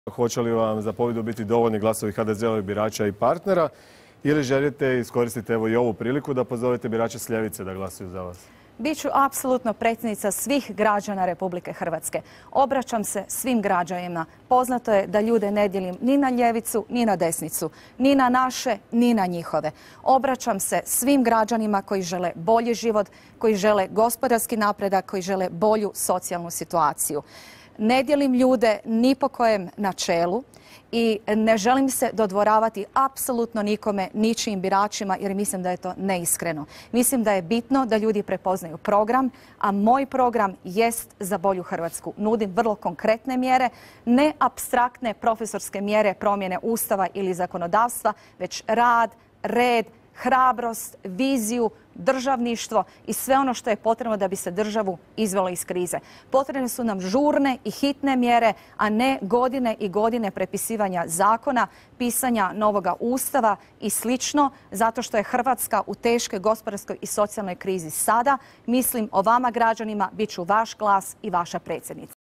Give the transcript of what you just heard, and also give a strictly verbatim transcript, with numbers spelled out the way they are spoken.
Hoće li vam za pobjedu biti dovoljni glasovi ha de ze ovih birača i partnera ili želite iskoristiti evo i ovu priliku da pozovete birače s ljevice da glasuju za vas? Biću apsolutno predsjednica svih građana Republike Hrvatske. Obraćam se svim građanima. Poznato je da ljude ne dijelim ni na ljevicu, ni na desnicu, ni na naše, ni na njihove. Obraćam se svim građanima koji žele bolji život, koji žele gospodarski napredak, koji žele bolju socijalnu situaciju. Ne dijelim ljude ni po kojem načelu i ne želim se dodvoravati apsolutno nikome, ničijim biračima, jer mislim da je to neiskreno. Mislim da je bitno da ljudi prepoznaju program, a moj program jest za bolju Hrvatsku. Nudim vrlo konkretne mjere, ne apstraktne profesorske mjere promjene Ustava ili zakonodavstva, već rad, red, hrabrost, viziju, državništvo i sve ono što je potrebno da bi se državu izvelo iz krize. Potrebne su nam žurne i hitne mjere, a ne godine i godine prepisivanja zakona, pisanja novoga Ustava i slično, zato što je Hrvatska u teškoj gospodarskoj i socijalnoj krizi sada. Mislim o vama građanima, bit ću vaš glas i vaša predsjednica.